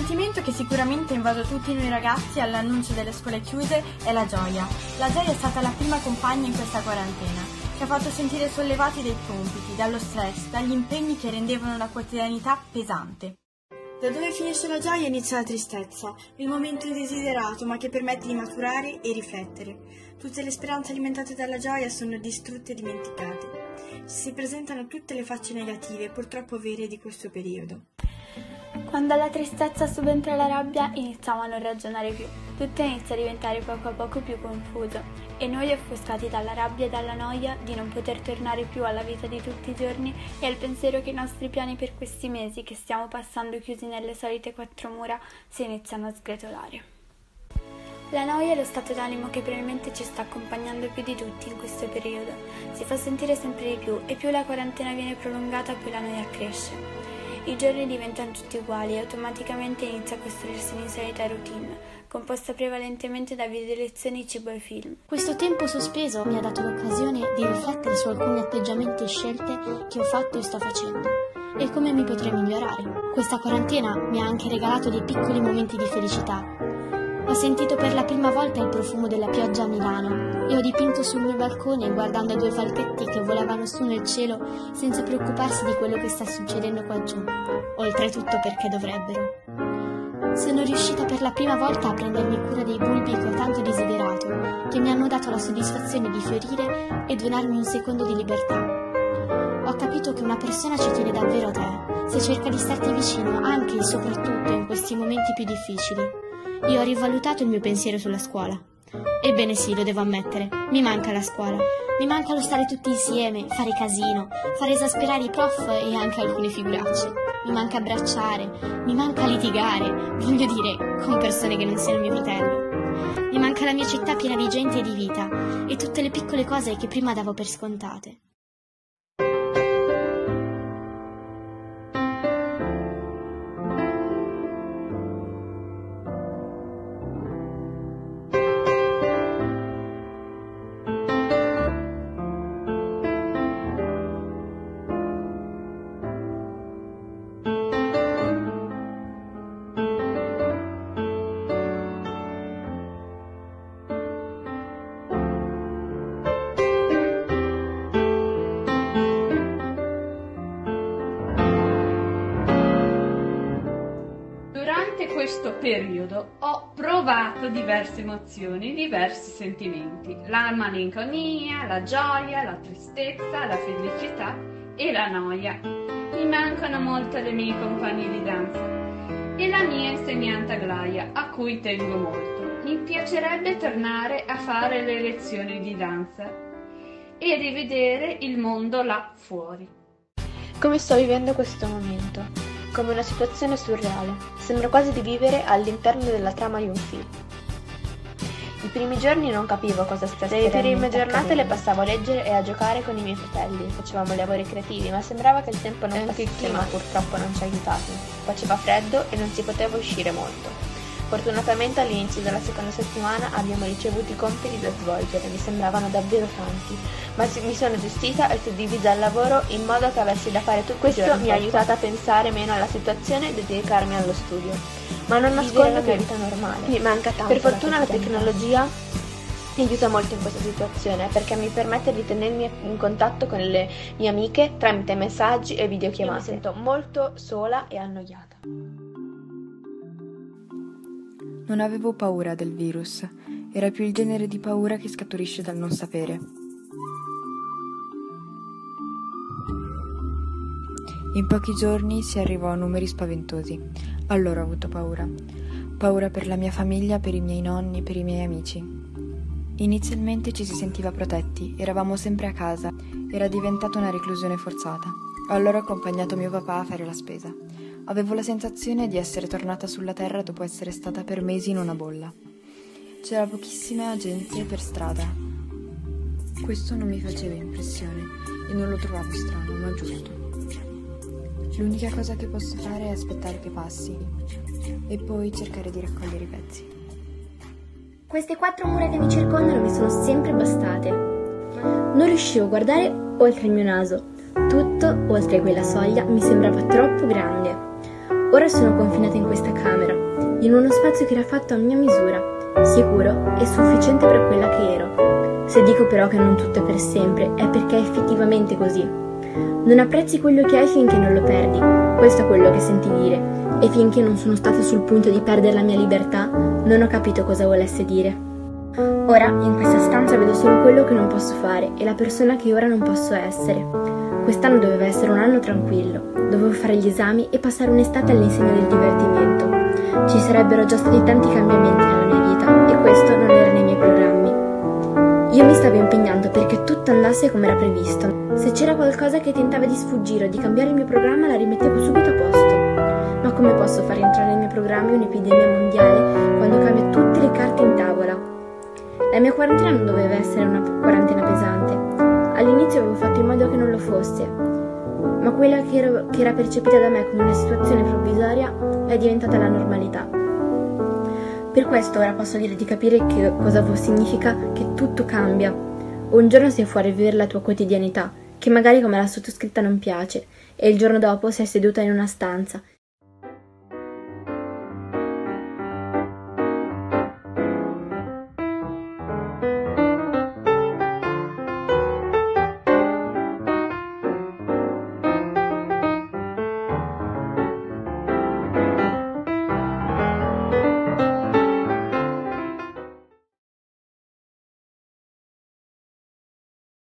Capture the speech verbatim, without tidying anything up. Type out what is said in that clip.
sentimento che sicuramente invade tutti noi ragazzi all'annuncio delle scuole chiuse è la gioia. La gioia è stata la prima compagna in questa quarantena. Ci ha fatto sentire sollevati dai compiti, dallo stress, dagli impegni che rendevano la quotidianità pesante. Da dove finisce la gioia inizia la tristezza, il momento indesiderato ma che permette di maturare e riflettere. Tutte le speranze alimentate dalla gioia sono distrutte e dimenticate. Si presentano tutte le facce negative, purtroppo vere, di questo periodo. Quando alla tristezza subentra la rabbia iniziamo a non ragionare più. Tutto inizia a diventare poco a poco più confuso e noi, offuscati dalla rabbia e dalla noia di non poter tornare più alla vita di tutti i giorni e al pensiero che i nostri piani per questi mesi che stiamo passando chiusi nelle solite quattro mura si iniziano a sgretolare. La noia è lo stato d'animo che probabilmente ci sta accompagnando più di tutti in questo periodo. Si fa sentire sempre di più e più la quarantena viene prolungata più la noia cresce. I giorni diventano tutti uguali e automaticamente inizia a costruirsi un'insolita routine, composta prevalentemente da video lezioni, cibo e film. Questo tempo sospeso mi ha dato l'occasione di riflettere su alcuni atteggiamenti e scelte che ho fatto e sto facendo e come mi potrei migliorare. Questa quarantena mi ha anche regalato dei piccoli momenti di felicità. Ho sentito per la prima volta il profumo della pioggia a Milano e ho dipinto sul mio balcone guardando due falchetti che volavano su nel cielo senza preoccuparsi di quello che sta succedendo qua giù. Oltretutto perché dovrebbero. Sono riuscita per la prima volta a prendermi cura dei bulbi che ho tanto desiderato, che mi hanno dato la soddisfazione di fiorire e donarmi un secondo di libertà. Ho capito che una persona ci tiene davvero a te, se cerca di starti vicino anche e soprattutto in questi momenti più difficili. Io ho rivalutato il mio pensiero sulla scuola. Ebbene sì, lo devo ammettere, mi manca la scuola. Mi manca lo stare tutti insieme, fare casino, fare esasperare i prof e anche alcune figuracce. Mi manca abbracciare, mi manca litigare, voglio dire, con persone che non siano mio fratello. Mi manca la mia città piena di gente e di vita e tutte le piccole cose che prima davo per scontate. Durante questo periodo ho provato diverse emozioni, diversi sentimenti, la malinconia, la gioia, la tristezza, la felicità e la noia. Mi mancano molto le mie compagne di danza e la mia insegnante Aglaia, a cui tengo molto. Mi piacerebbe tornare a fare le lezioni di danza e rivedere il mondo là fuori. Come sto vivendo questo momento? Come una situazione surreale. Sembra quasi di vivere all'interno della trama di un film. I primi giorni non capivo cosa stesse Le prime giornate le passavo a leggere e a giocare con i miei fratelli. Facevamo lavori creativi, ma sembrava che il tempo non passasse. Anche il clima purtroppo non ci ha aiutati. Faceva freddo e non si poteva uscire molto. Fortunatamente all'inizio della seconda settimana abbiamo ricevuto i compiti da svolgere, mi sembravano davvero tanti, ma mi sono gestita e suddivisa il lavoro in modo che avessi da fare tutto questo. Mi ha aiutata a pensare meno alla situazione e dedicarmi allo studio, ma non nascondo che è vita normale. Mi manca tanto. Per fortuna la tecnologia mi aiuta molto in questa situazione perché mi permette di tenermi in contatto con le mie amiche tramite messaggi e videochiamate. Mi sento molto sola e annoiata. Non avevo paura del virus, era più il genere di paura che scaturisce dal non sapere. In pochi giorni si arrivò a numeri spaventosi, allora ho avuto paura. Paura per la mia famiglia, per i miei nonni, per i miei amici. Inizialmente ci si sentiva protetti, eravamo sempre a casa, era diventata una reclusione forzata. Allora ho accompagnato mio papà a fare la spesa. Avevo la sensazione di essere tornata sulla terra dopo essere stata per mesi in una bolla. C'era pochissima gente per strada. Questo non mi faceva impressione e non lo trovavo strano, ma giusto. L'unica cosa che posso fare è aspettare che passi e poi cercare di raccogliere i pezzi. Queste quattro mura che mi circondano mi sono sempre bastate. Non riuscivo a guardare oltre il mio naso. Tutto, oltre quella soglia, mi sembrava troppo grande. Ora sono confinata in questa camera, in uno spazio che era fatto a mia misura, sicuro e sufficiente per quella che ero. Se dico però che non tutto è per sempre, è perché è effettivamente così. Non apprezzi quello che hai finché non lo perdi, questo è quello che senti dire, e finché non sono stata sul punto di perdere la mia libertà, non ho capito cosa volesse dire. Ora, in questa stanza vedo solo quello che non posso fare e la persona che ora non posso essere. Quest'anno doveva essere un anno tranquillo, dovevo fare gli esami e passare un'estate all'insegna del divertimento. Ci sarebbero già stati tanti cambiamenti nella mia vita e questo non era nei miei programmi. Io mi stavo impegnando perché tutto andasse come era previsto. Se c'era qualcosa che tentava di sfuggire o di cambiare il mio programma, la rimettevo subito a posto. Ma come posso far entrare nei miei programmi un'epidemia mondiale quando cambia tutte le carte in tavola? La mia quarantena non doveva essere una quarantena pesante. All'inizio avevo fatto in modo che non lo fosse, ma quella che, ero, che era percepita da me come una situazione provvisoria è diventata la normalità. Per questo ora posso dire di capire che cosa significa che tutto cambia. Un giorno sei fuori a vivere la tua quotidianità, che magari come la sottoscritta non piace, e il giorno dopo sei seduta in una stanza